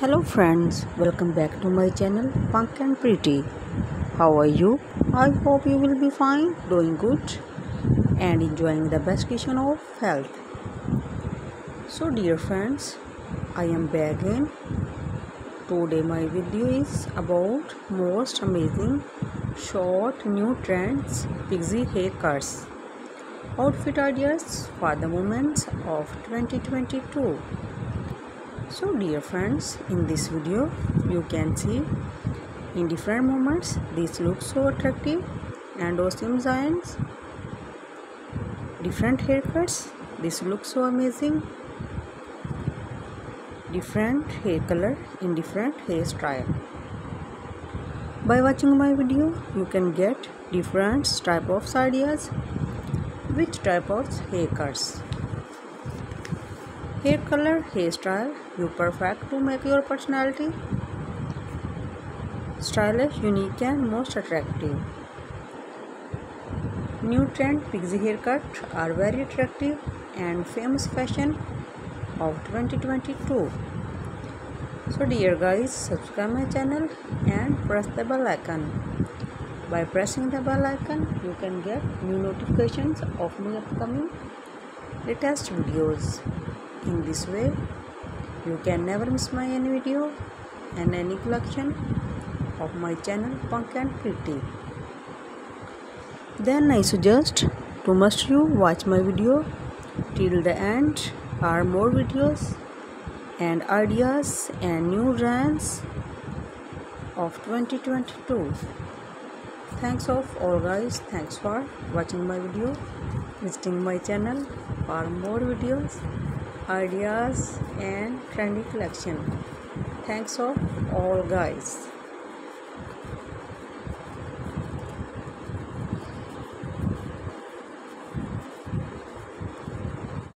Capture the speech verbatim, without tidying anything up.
Hello friends, welcome back to my channel Punk and Pretty. How are you? I hope you will be fine, doing good and enjoying the best condition of health. So dear friends, I am back again. Today my video is about most amazing short new trends pixie haircuts. Outfit ideas for the moments of twenty twenty-two. So dear friends, in this video you can see in different moments this looks so attractive and awesome designs, different haircuts, this looks so amazing, different hair color in different hairstyle. By watching my video you can get different type of ideas, which type of haircuts, hair color, hairstyle you perfect to make your personality stylish, unique and most attractive. New trend pixie haircut are very attractive and famous fashion of twenty twenty-two. So dear guys, subscribe my channel and press the bell icon. By pressing the bell icon you can get new notifications of my upcoming latest videos. In this way you can never miss my any video and any collection of my channel Punk and Pretty. Then I suggest to must you watch my video till the end for more videos and ideas and new trends of twenty twenty-two. Thanks of all guys, thanks for watching my video, visiting my channel for more videos, ideas and trendy collection. Thanks of all guys.